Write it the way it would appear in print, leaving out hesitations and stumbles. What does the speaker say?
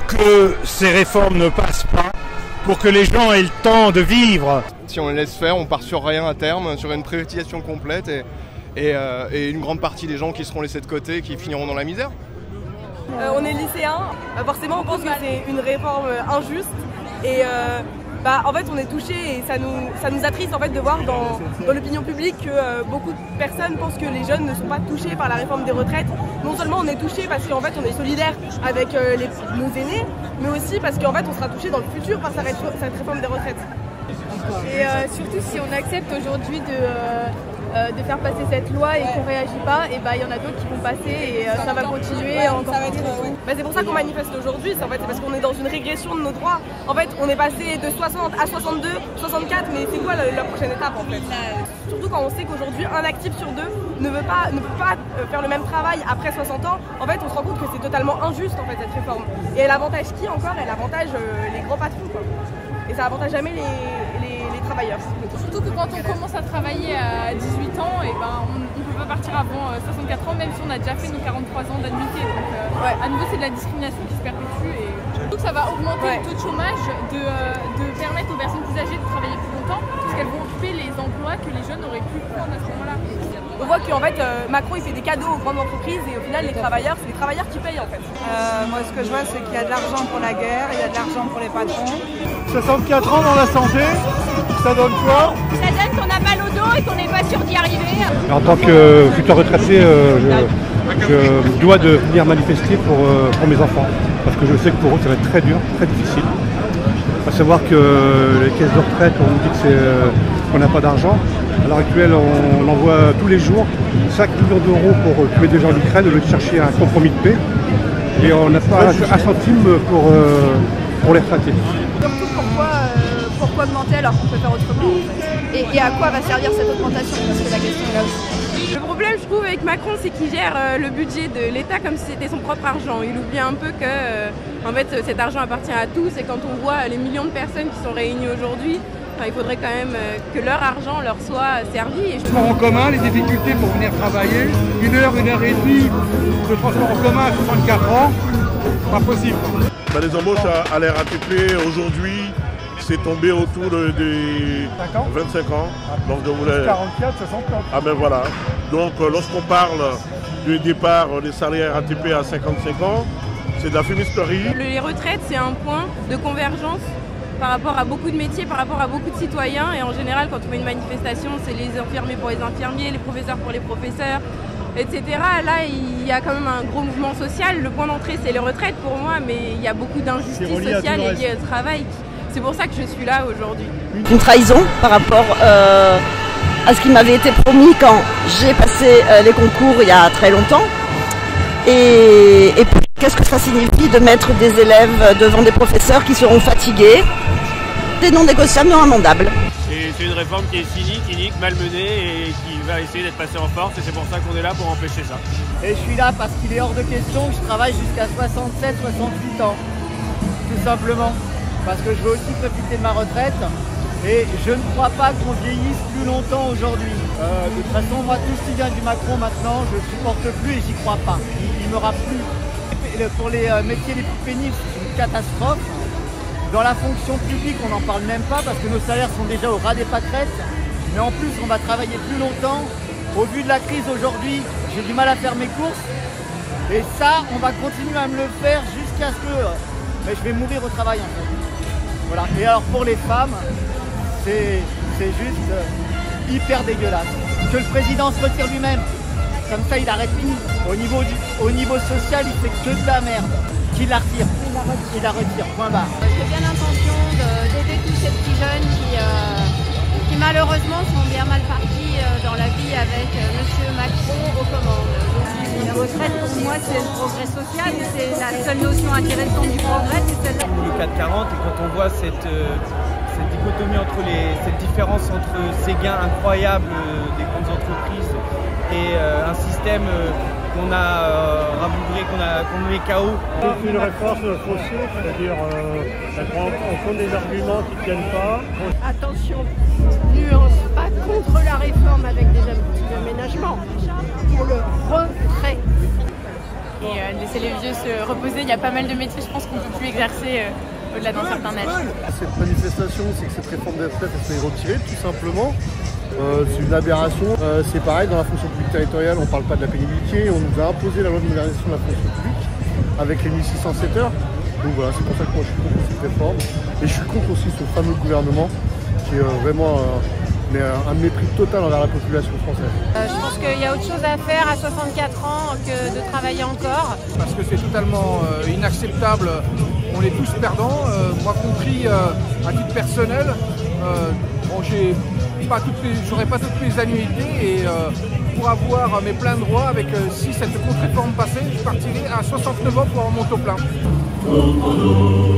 que ces réformes ne passent pas, pour que les gens aient le temps de vivre. Si on les laisse faire, on part sur rien à terme, sur une privatisation complète et une grande partie des gens qui seront laissés de côté, qui finiront dans la misère. On est lycéens, forcément on pense que c'est une réforme injuste et en fait on est touchés et ça nous attriste en fait de voir dans l'opinion publique que beaucoup de personnes pensent que les jeunes ne sont pas touchés par la réforme des retraites. Non seulement on est touchés parce qu'en fait on est solidaires avec nos aînés, mais aussi parce qu'en fait on sera touchés dans le futur par cette réforme des retraites. Et surtout si on accepte aujourd'hui de faire passer cette loi et qu'on ne réagit pas, et il y en a d'autres qui vont passer et ça va continuer encore. C'est pour ça qu'on manifeste aujourd'hui, c'est parce qu'on est dans une régression de nos droits. En fait, on est passé de 60 à 62, 64, mais c'est quoi la prochaine étape en fait? Surtout quand on sait qu'aujourd'hui, un actif sur deux ne peut pas faire le même travail après 60 ans. En fait, on se rend compte que c'est totalement injuste en fait cette réforme. Et elle avantage qui encore? Elle avantage les grands patrons quoi. Et ça avantage jamais les travailleurs. Surtout que quand on commence à travailler à 18 ans, et on ne peut pas partir avant 64 ans, même si on a déjà fait nos 43 ans d'annuité. Donc à nouveau c'est de la discrimination qui se perpétue. Et surtout que ça va augmenter le taux de chômage, de permettre aux personnes plus âgées de travailler plus longtemps, parce qu'elles vont occuper les emplois que les jeunes auraient pu prendre à ce moment-là. On voit qu'en fait Macron il fait des cadeaux aux grandes entreprises et au final les travailleurs, c'est les travailleurs qui payent en fait. Moi ce que je vois c'est qu'il y a de l'argent pour la guerre, il y a de l'argent pour les patrons. 64 ans dans la santé, ça donne quoi? Ça donne qu'on a mal au dos et qu'on n'est pas sûr d'y arriver. En tant que futur retraité, je dois de venir manifester pour mes enfants. Parce que je sais que pour eux ça va être très dur, très difficile. Il faut savoir que les caisses de retraite, on nous dit qu'on n'a pas d'argent. À l'heure actuelle, on envoie tous les jours 5 millions d'euros pour tuer des gens en Ukraine au lieu de chercher un compromis de paix. Et on n'a pas un centime pour les retraités. Surtout pourquoi augmenter alors qu'on peut faire autrement en fait. Et à quoi va servir cette augmentation? Parce que la question est là aussi. Le problème je trouve avec Macron c'est qu'il gère le budget de l'État comme si c'était son propre argent. Il oublie un peu que en fait, cet argent appartient à tous et quand on voit les millions de personnes qui sont réunies aujourd'hui, il faudrait quand même que leur argent leur soit servi. Transport en commun, les difficultés pour venir travailler, 1 heure et demie de transport en commun à 64 ans, pas possible. Les embauches à la RATP aujourd'hui, c'est tombé autour des 25 ans. Donc, 44, 64. Ah ben voilà. Donc lorsqu'on parle du départ des salariés RATP à 55 ans, c'est de la fumisterie. Les retraites, c'est un point de convergence par rapport à beaucoup de métiers, par rapport à beaucoup de citoyens. Et en général, quand on fait une manifestation, c'est les infirmiers pour les infirmiers, les professeurs pour les professeurs, etc. Là, il y a quand même un gros mouvement social. Le point d'entrée, c'est les retraites pour moi, mais il y a beaucoup d'injustices sociales et liées au travail. C'est pour ça que je suis là aujourd'hui. Une trahison par rapport à ce qui m'avait été promis quand j'ai passé les concours il y a très longtemps. Et puis, qu'est-ce que ça signifie de mettre des élèves devant des professeurs qui seront fatigués, des non négociables, non amendables. C'est une réforme qui est cynique, inique, malmenée et qui va essayer d'être passée en force et c'est pour ça qu'on est là pour empêcher ça. Et je suis là parce qu'il est hors de question que je travaille jusqu'à 67, 68 ans, tout simplement. Parce que je veux aussi profiter de ma retraite et je ne crois pas qu'on vieillisse plus longtemps aujourd'hui. De toute façon, moi, tout ce qui vient du Macron maintenant, je ne supporte plus et j'y crois pas. Il me rappe plus. Pour les métiers les plus pénibles, c'est une catastrophe. Dans la fonction publique, on n'en parle même pas parce que nos salaires sont déjà au ras des pâquerettes. Mais en plus, on va travailler plus longtemps. Au vu de la crise aujourd'hui, j'ai du mal à faire mes courses. Et ça, on va continuer à me le faire jusqu'à ce que je vais mourir au travail en fait. Voilà. Et alors pour les femmes, c'est juste hyper dégueulasse. Que le président se retire lui-même, comme ça il arrête tout. Au niveau social, il fait que de la merde. Qu'il la retire. Il la retire, point barre. J'ai bien l'intention d'aider tous ces petits jeunes qui malheureusement sont bien mal partis dans la vie avec M. Macron aux commandes. La retraite pour moi c'est le progrès social, c'est la seule notion intéressante du progrès, c'est celle-là. Le 440 et quand on voit cette dichotomie cette différence entre ces gains incroyables des grandes entreprises et un système qu'on a rabougré, qu'on met KO. C'est une réforme faussée, c'est-à-dire elle prend en compte des arguments qui ne tiennent pas. Attention, nuance, pas contre la réforme avec des petits aménagements, pour le retrait. et laisser les vieux se reposer. Il y a pas mal de métiers, je pense, qu'on ne peut plus exercer au-delà d'un certain âge. Cette manifestation, c'est que cette réforme des retraites elle soit retirée, tout simplement. C'est une aberration. C'est pareil, dans la fonction publique territoriale, on ne parle pas de la pénibilité. On nous a imposé la loi de modernisation de la fonction publique avec les 1607 heures. Donc voilà, c'est pour ça que moi je suis contre cette réforme. Et je suis contre aussi ce fameux gouvernement qui est vraiment un mépris total envers la population française. Je pense qu'il y a autre chose à faire à 64 ans que de travailler encore. Parce que c'est totalement inacceptable, on est tous perdants, moi compris à titre personnel. Bon, j'aurais pas toutes mes annuités et pour avoir mes pleins droits, si cette contre-réforme passait, je partirais à 69 ans pour avoir mon taux plein.